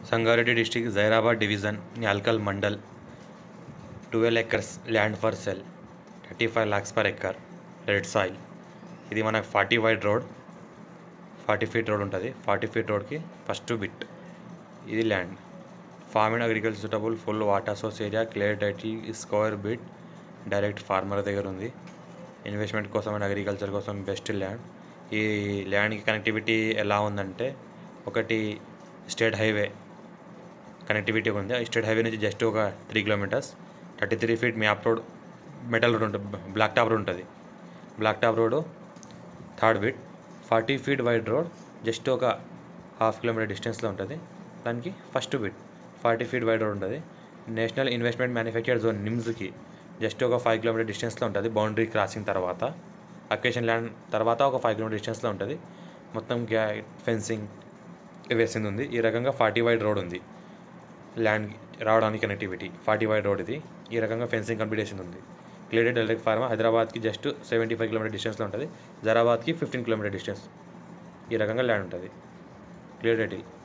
Sangareddy district Zaheerabad division Nyalkal mandal 12 acres land for sale 35 lakhs per acre red soil. ఇది మనకు 40 wide road, 40 feet road ఉంటుంది. 40 feet రోడ్కి first bit ఇది ల్యాండ్. Farm and agriculture suitable, full water source area, clear title, square bit, direct farmer దగ్గర ఉంది. Investment కోసం and agriculture కోసం బెస్ట్ ల్యాండ్. ఈ ల్యాండ్కి కనెక్టివిటీ ఎలా ఉందంటే, ఒకటి స్టేట్ హైవే కనెక్టివిటీ ఉంది. స్టేట్ హైవే నుంచి జస్ట్ ఒక 3 kilometers, 33 feet map road, metal road ఉంటుంది, బ్లాక్ టాప్ రోడ్ ఉంటుంది. Black top road third bit. 40 feet wide road just ఒక 1/2 kilometer డిస్టెన్స్లో ఉంటుంది. దానికి first bit 40 feet wide road ఉంటుంది. నేషనల్ ఇన్వెస్ట్మెంట్ మ్యానుఫ్యాక్చర్ జోన్ నిమ్స్కి జస్ట్ ఒక 5 kilometer డిస్టెన్స్లో ఉంటుంది. బౌండరీ క్రాసింగ్ తర్వాత అకేషన్ ల్యాండ్ తర్వాత ఒక 5 kilometer డిస్టెన్స్లో ఉంటుంది. మొత్తం ఫెన్సింగ్ వేసింది ఉంది. ఈ రకంగా 40 వైడ్ రోడ్ ఉంది. ల్యాండ్ రావడానికి కనెక్టివిటీ 40 వైడ్ రోడ్ ఇది. ఈ రకంగా ఫెన్సింగ్ కంప్లీటేషన్ ఉంది. క్లియర్ డైరెక్ట్ ఫార్మ్ హైదరాబాద్కి జస్ట్ 75 kilometer డిస్టెన్స్లో ఉంటుంది. జైరాబాద్కి 15 kilometer డిస్టెన్స్. ఈ రకంగా ల్యాండ్ ఉంటుంది. క్లియర్ డైటిల్.